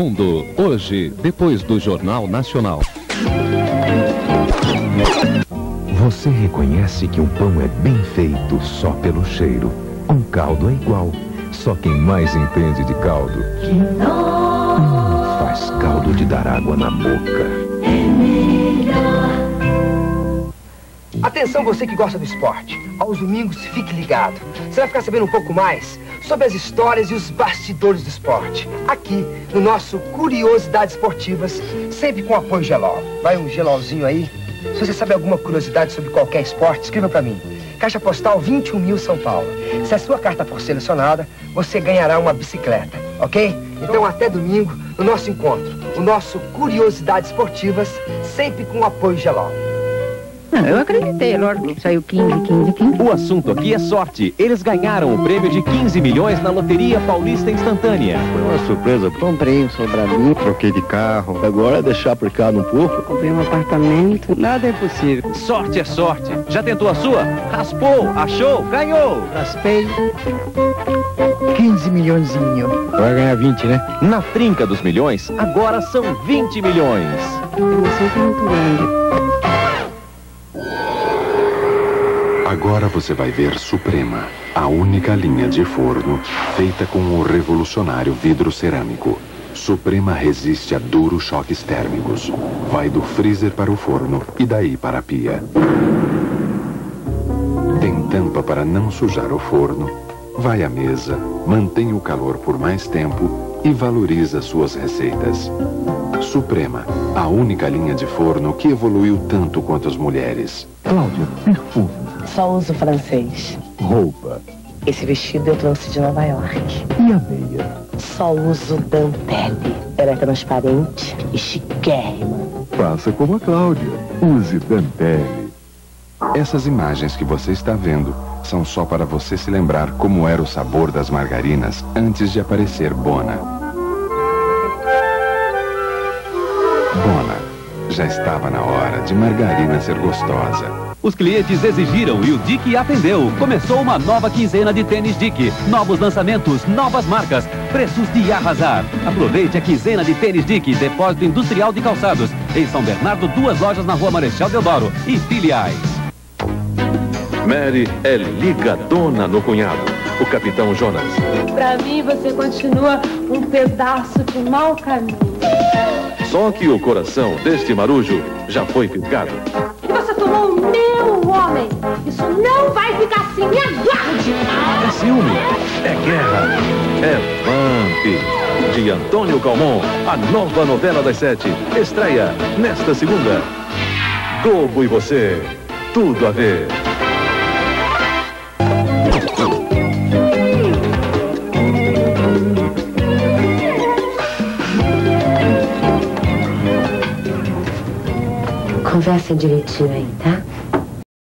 Mundo, hoje, depois do Jornal Nacional. Você reconhece que um pão é bem feito só pelo cheiro. Um caldo é igual, só quem mais entende de caldo faz caldo de dar água na boca. Atenção, você que gosta do esporte. Aos domingos, fique ligado. Você vai ficar sabendo um pouco mais sobre as histórias e os bastidores do esporte. Aqui, no nosso Curiosidades Esportivas, sempre com apoio Gelol. Vai um gelolzinho aí. Se você sabe alguma curiosidade sobre qualquer esporte, escreva pra mim. Caixa Postal 21.000, São Paulo. Se a sua carta for selecionada, você ganhará uma bicicleta, ok? Então, até domingo, no nosso encontro. O nosso Curiosidades Esportivas, sempre com apoio Gelol. Não, eu acreditei, lógico, saiu 15. O assunto aqui é sorte. Eles ganharam o prêmio de 15 milhões na Loteria Paulista Instantânea. Foi uma surpresa. Comprei um Sobradinho, Troquei de carro. Agora é deixar aplicado um pouco. comprei um apartamento, nada é impossível. Sorte é sorte. Já tentou a sua? Raspou, achou, ganhou. Raspei 15 milhõezinho. Vai ganhar 20, né? Na trinca dos milhões, agora são 20 milhões. Emoção foi muito grande. Agora você vai ver Suprema, a única linha de forno feita com o revolucionário vidro cerâmico. Suprema resiste a duros choques térmicos. Vai do freezer para o forno e daí para a pia. Tem tampa para não sujar o forno. Vai à mesa, mantém o calor por mais tempo e valoriza suas receitas. Suprema, a única linha de forno que evoluiu tanto quanto as mulheres. Cláudia, perfume. Só uso francês. Roupa. Esse vestido eu trouxe de Nova York. E a meia? Só uso dentelle. Ela é transparente e chiquérrima. Faça como a Cláudia. Use dentelle. Essas imagens que você está vendo são só para você se lembrar como era o sabor das margarinas antes de aparecer Bona. Bona, já estava na hora de margarina ser gostosa. Os clientes exigiram e o Dick atendeu. Começou uma nova quinzena de tênis Dick. Novos lançamentos, novas marcas, preços de arrasar. Aproveite a quinzena de tênis Dick, Depósito Industrial de Calçados. Em São Bernardo, 2 lojas na Rua Marechal Deodoro e filiais. Mary é ligadona no cunhado, o Capitão Jonas. Pra mim, você continua um pedaço de mau caminho. Só que o coração deste marujo já foi ficado. E você tomou o meu homem. Isso não vai ficar assim, me aguarde. É ciúme, é guerra, é Vamp. De Antônio Calmon, a nova novela das 7. Estreia nesta segunda. Globo e você, tudo a ver. Conversa direitinho aí, tá?